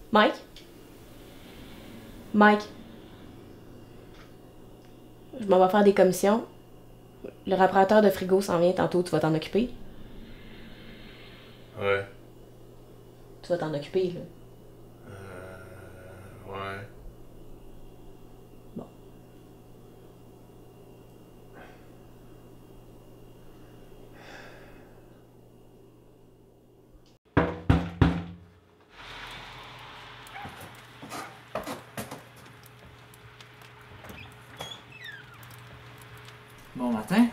Mike? Mike? Je m'en vais faire des commissions. Le réparateur de frigo s'en vient tantôt, tu vas t'en occuper? Ouais. Tu vas t'en occuper, là. Ouais. Bon. Bon matin.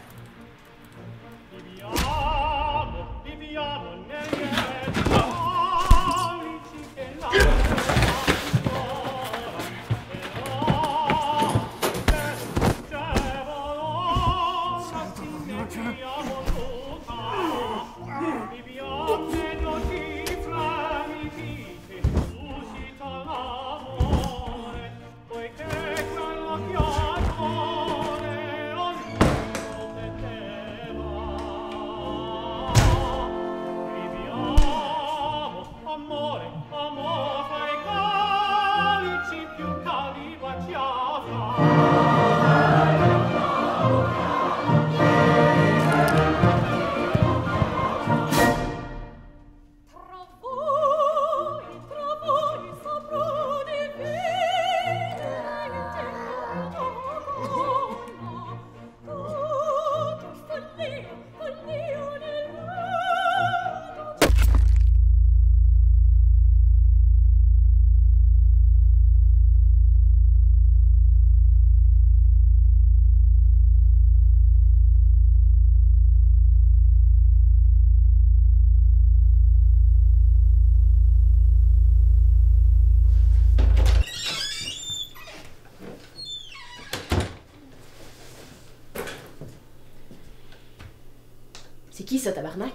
C'est qui ça, tabarnak?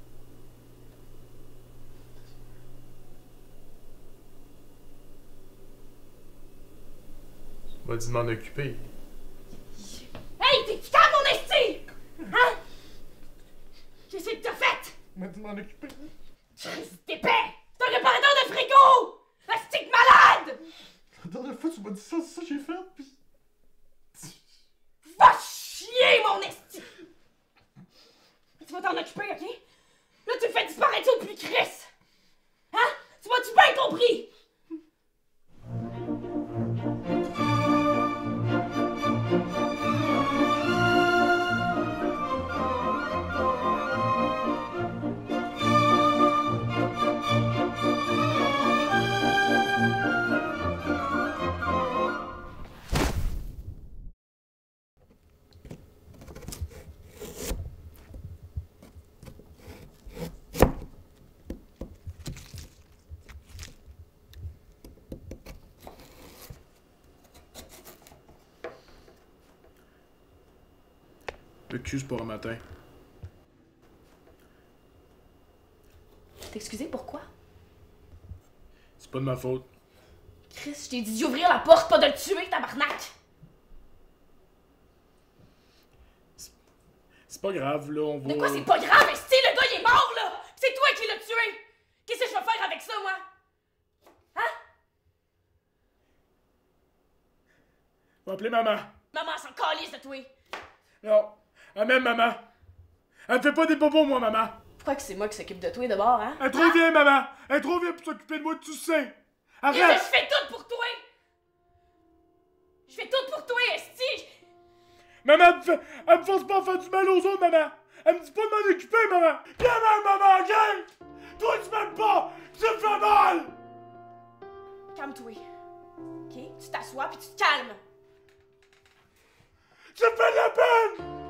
M'a dit de m'en occuper. Hey, t'es calme, mon esti! Hein? Qu'est-ce que t'as fait? M'a dit de m'en occuper. T'es paix! C'est un réparateur de frigo! Astique malade! La dernière fois, tu m'as dit ça, c'est ça que j'ai fait, pis... Va chier, mon esti! Tu vas t'en occuper, ok? Là, tu me fais disparaître ça depuis Chris! Hein? Tu m'as-tu bien compris? Excuse pour un matin. T'excuser pourquoi? C'est pas de ma faute. Chris, je t'ai dit d'ouvrir la porte, pas de le tuer, tabarnak! C'est pas grave, là, on va... De quoi c'est pas grave, esti? Le gars, il est mort, là! C'est toi qui l'as tué! Qu'est-ce que je vais faire avec ça, moi? Hein? On va appeler maman. Maman s'en calisse de toi! Non, elle m'aime, maman. Elle me fait pas des bobos, moi, maman. Pourquoi que c'est moi qui s'occupe de toi d'abord, hein? Elle est trop vieille, maman. Elle est trop vieille pour s'occuper de moi, tu sais. Qu'est-ce que Arrête. je fais tout pour toi! Je fais tout pour toi, esti! Maman, elle me force pas à faire du mal aux autres, maman. Elle me dit pas de m'en occuper, maman. Viens même, maman, ok? Toi, tu m'aimes pas. Tu me fais mal. Calme-toi. Ok? Tu t'assois puis tu te calmes. Tu me fais de la peine.